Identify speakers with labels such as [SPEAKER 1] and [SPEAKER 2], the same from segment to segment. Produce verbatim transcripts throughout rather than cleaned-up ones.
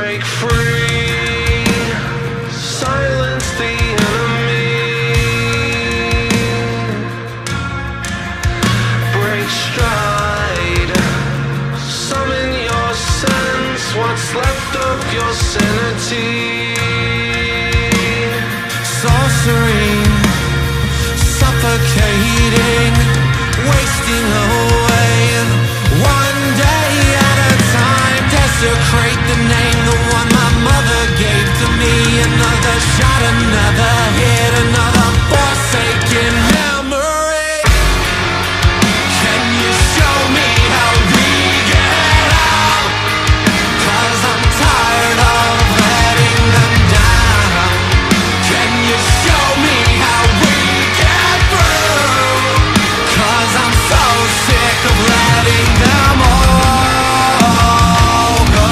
[SPEAKER 1] break free, silence the enemy, break stride, summon your sense, what's left of your sanity. Sorcery, suffocating, wasting away, one day at a time. Desecrate the name, the one my mother gave to me. Another shot, another hit, another forsaken memory. Can you show me how we get out? 'Cause I'm tired of letting them down. Can you show me how we get through? 'Cause I'm so sick of letting them all go.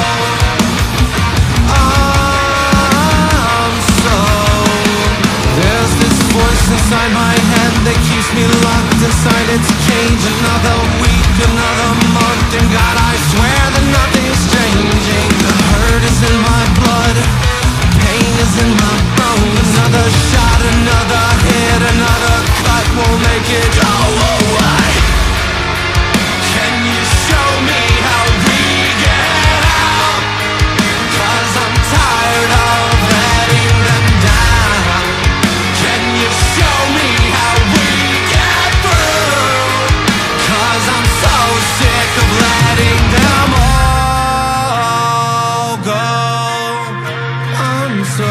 [SPEAKER 1] I'm so There's this voice inside my head that keeps me locked inside its cage. Another week, another month, and God, I swear that nothing's changing. The hurt is in my blood, pain is in my bones. Another shot, another hit, another cut won't make it go away. Can you show me how we get out? 'Cause I'm tired of letting them down. Can you show me how we get through? 'Cause I'm so sick of letting them all go. I'm so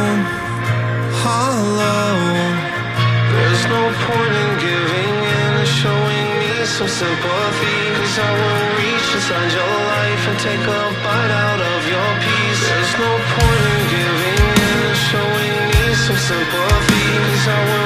[SPEAKER 1] hollow. There's no point in giving in and showing me some sympathy, 'cause I will reach inside your life and take a bite out of your peace. There's no point in giving in and showing me some sympathy, 'cause I will